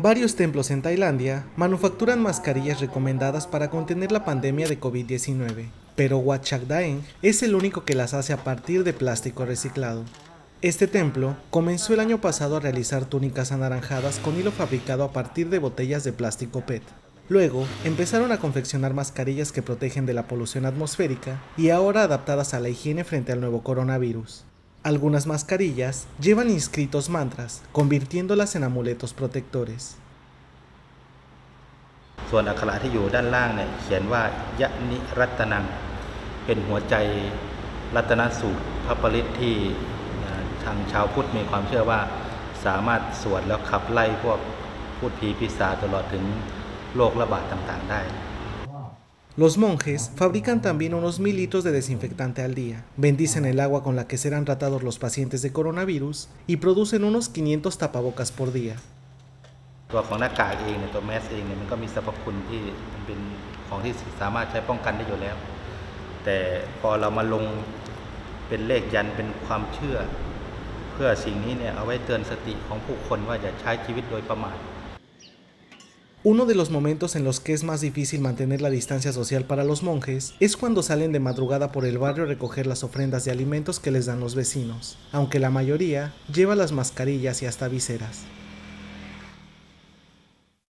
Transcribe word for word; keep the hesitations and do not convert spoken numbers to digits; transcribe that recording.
Varios templos en Tailandia manufacturan mascarillas recomendadas para contener la pandemia de COVID diecinueve, pero Wat Chak Daeng es el único que las hace a partir de plástico reciclado. Este templo comenzó el año pasado a realizar túnicas anaranjadas con hilo fabricado a partir de botellas de plástico P E T. Luego empezaron a confeccionar mascarillas que protegen de la polución atmosférica y ahora adaptadas a la higiene frente al nuevo coronavirus. Algunas mascarillas llevan inscritos mantras, convirtiéndolas en amuletos protectores. ส่วนอักขระที่อยู่ด้านล่างเนี่ยเขียนว่ายะนิรัตนังเป็นหัวใจรัตนสูตรพระปริตที่ทางชาวพุทธมีความเชื่อว่าสามารถสวดแล้วขับไล่พวกพูดผีปีศาจตลอดถึงโรคระบาดต่างๆได้ Los monjes fabrican también unos mil litros de desinfectante al día, bendicen el agua con la que serán tratados los pacientes de coronavirus y producen unos quinientos tapabocas por día. ตัวของหน้ากากเองเนี่ยตัวแมสเองเนี่ยมันก็มีสรรพคุณที่มันเป็นของที่สามารถใช้ป้องกันได้อยู่แล้วแต่พอเรามาลงเป็นเลขยันเป็นความเชื่อเพื่อสิ่งนี้เนี่ยเอาไว้เตือนสติของผู้คนว่าอย่าใช้ชีวิตโดยประมาท Uno de los momentos en los que es más difícil mantener la distancia social para los monjes es cuando salen de madrugada por el barrio a recoger las ofrendas de alimentos que les dan los vecinos, aunque la mayoría lleva las mascarillas y hasta viseras.